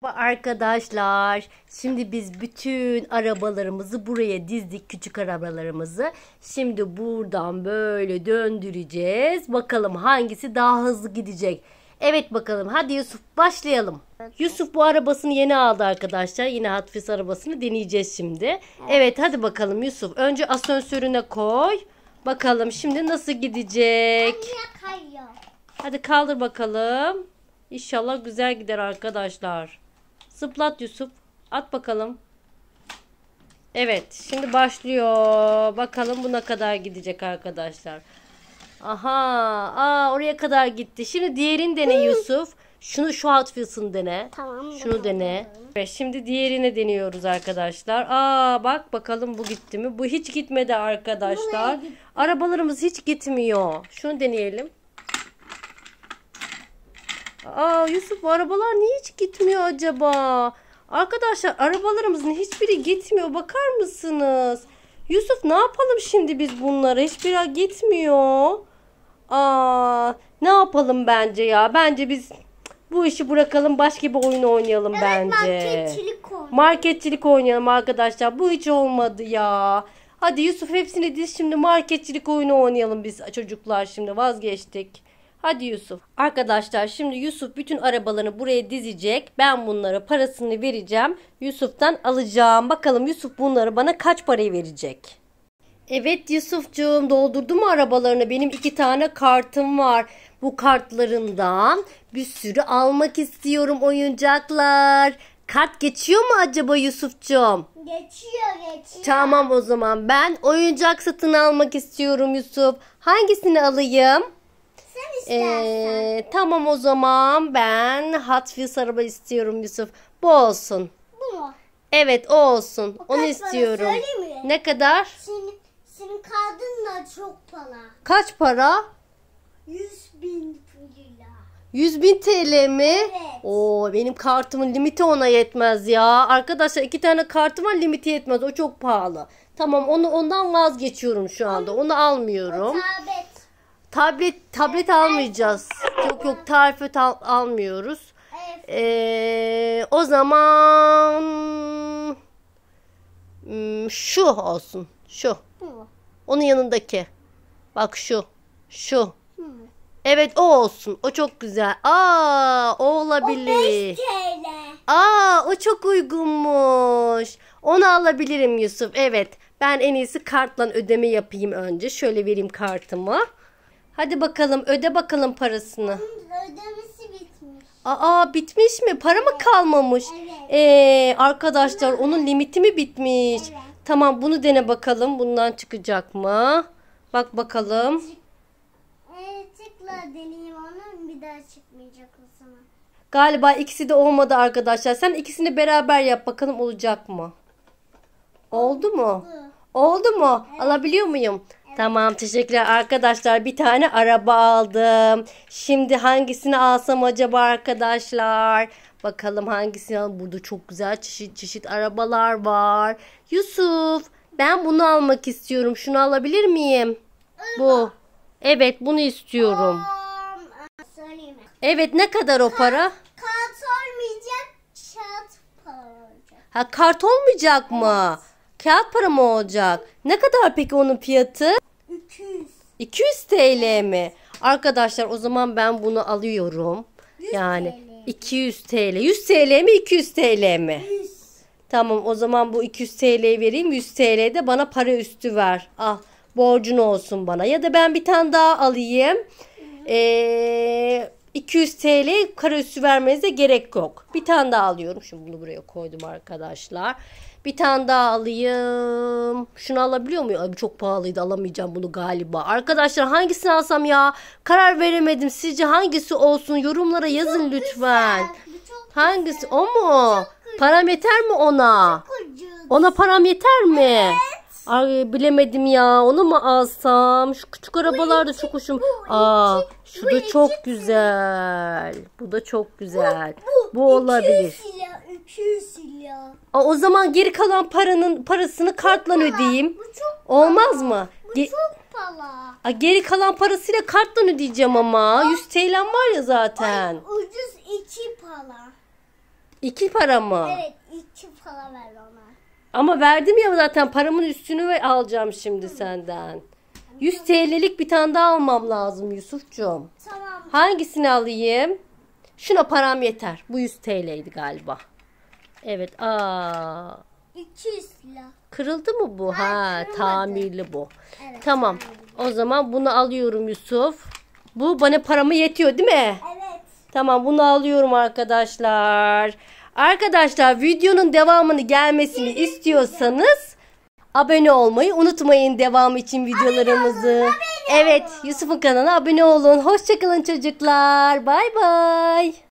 Arkadaşlar, şimdi biz bütün arabalarımızı buraya dizdik, küçük arabalarımızı. Şimdi buradan böyle döndüreceğiz. Bakalım hangisi daha hızlı gidecek. Evet bakalım, hadi Yusuf başlayalım. Yusuf bu arabasını yeni aldı arkadaşlar. Yine Hot Wheels arabasını deneyeceğiz şimdi. Evet hadi bakalım Yusuf. Önce asansörüne koy. Bakalım şimdi nasıl gidecek. Hadi kaldır bakalım. İnşallah güzel gider arkadaşlar. Zıplat Yusuf. At bakalım. Evet. Şimdi başlıyor. Bakalım bu ne kadar gidecek arkadaşlar. Aha. Oraya kadar gitti. Şimdi diğerini dene Yusuf. Şu Hot Wheels'ını dene. Tamam. Şunu dene. Evet, şimdi diğerini deniyoruz arkadaşlar. Bak bakalım bu gitti mi? Bu hiç gitmedi arkadaşlar. Arabalarımız hiç gitmiyor. Şunu deneyelim. Yusuf bu arabalar niye hiç gitmiyor acaba? Arkadaşlar arabalarımızın hiçbiri gitmiyor. Bakar mısınız? Yusuf ne yapalım şimdi biz bunlara? Hiçbiri gitmiyor. Ne yapalım bence ya? Bence biz bu işi bırakalım. Başka bir oyun oynayalım bence. Marketçilik oynayalım. Marketçilik oynayalım arkadaşlar. Bu hiç olmadı ya. Hadi Yusuf hepsini diz, şimdi marketçilik oyunu oynayalım biz çocuklar, şimdi vazgeçtik. Hadi Yusuf. Arkadaşlar şimdi Yusuf bütün arabalarını buraya dizecek. Ben bunlara parasını vereceğim. Yusuf'tan alacağım. Bakalım Yusuf bunları bana kaç parayı verecek? Evet Yusufcuğum, doldurdu mu arabalarını? Benim 2 tane kartım var. Bu kartlarından bir sürü almak istiyorum oyuncaklar. Kart geçiyor mu acaba Yusufcuğum? Geçiyor. Tamam o zaman ben oyuncak satın almak istiyorum Yusuf. Hangisini alayım? Sen istersen. Tamam o zaman ben Hot Wheels araba istiyorum Yusuf. Bu olsun. Bu mu? Evet o olsun. O onu kaç istiyorum. para söyleyeyim mi? Ne kadar? Senin kardın da çok para. Kaç para? 100.000 lira. 100.000 TL mi? Evet. Benim kartımın limiti ona yetmez ya. Arkadaşlar 2 tane kartım var, limiti yetmez. O çok pahalı. Tamam ondan vazgeçiyorum şu anda. Onu almıyorum. Tablet almayacağız. Yok tarifet almıyoruz. O zaman şu olsun. Şu. Onun yanındaki. Bak şu. Evet o olsun. O çok güzel. O olabilir. O 5 TL. O çok uygunmuş. Onu alabilirim Yusuf. Evet. Ben en iyisi kartla ödeme yapayım önce. Şöyle vereyim kartımı. Hadi bakalım öde bakalım parasını. Ödemesi bitmiş. Bitmiş mi? Para mı kalmamış? Evet. Arkadaşlar onun limiti mi bitmiş? Evet. Tamam bunu dene bakalım. Bundan çıkacak mı? Bak bakalım. Tıkla deneyeyim onu, bir daha çıkmayacak o zaman. Galiba ikisi de olmadı arkadaşlar. Sen ikisini beraber yap bakalım olacak mı? Oldu mu? Oldu mu? Evet. Alabiliyor muyum? Evet. Tamam teşekkürler arkadaşlar. Bir tane araba aldım. Şimdi hangisini alsam acaba arkadaşlar? Bakalım hangisini alalım. Burada çok güzel çeşit arabalar var. Yusuf ben bunu almak istiyorum. Şunu alabilir miyim? Bu. Evet bunu istiyorum. Söyleyeyim. Evet ne kadar o para? Kart olmayacak. Kağıt para olacak. Kart olmayacak mı? Evet. Kağıt para mı olacak? Ne kadar peki onun fiyatı? 200. 200 TL mi? Arkadaşlar o zaman ben bunu alıyorum. 100 yani TL. 200 TL. 100 TL mi 200 TL mi? 100. Tamam o zaman bu 200 TL'yi vereyim. 100 TL de bana para üstü ver. Borcun olsun bana. Ya da ben bir tane daha alayım. 200 TL para üstü vermenize gerek yok. Bir tane daha alıyorum. Şimdi bunu buraya koydum arkadaşlar. Bir tane daha alayım. Şunu alabiliyor muyum? Çok pahalıydı. Alamayacağım bunu galiba. Arkadaşlar hangisini alsam ya? Karar veremedim. Sizce hangisi olsun? Yorumlara yazın lütfen. Hangisi? Güzel. O mu? Param yeter mi ona? Ona param yeter mi? Evet. Bilemedim ya. Onu mu alsam? Şu küçük arabalar da çok hoşum. Şu da çok güzel. Bu da çok güzel. Bu olabilir. 200 lira. O zaman geri kalan parasını kartla ödeyeyim. Olmaz mı? Bu çok para. Geri kalan parasıyla kartla ödeyeceğim ama. 100 TL'm var ya zaten. Ucuz 2 para. 2 para mı? Evet 2 para ver ona. Ama verdim ya zaten, paramın üstünü alacağım şimdi senden. 100 TL'lik bir tane daha almam lazım Yusufcuğum. Tamam. Hangisini alayım? Şuna param yeter. Bu 100 TL'ydi galiba. Evet. 200 lira. Kırıldı mı bu? Ha, kırılmadı. tamirli bu. Evet, Tamam. O zaman bunu alıyorum Yusuf. Bu bana paramı yetiyor değil mi? Evet. Tamam, bunu alıyorum arkadaşlar. Arkadaşlar, videonun devamını gelmesini istiyorsanız abone olmayı unutmayın, devam için videolarımızı. Evet, Yusuf'un kanalına abone olun. Hoşçakalın çocuklar. Bay bay.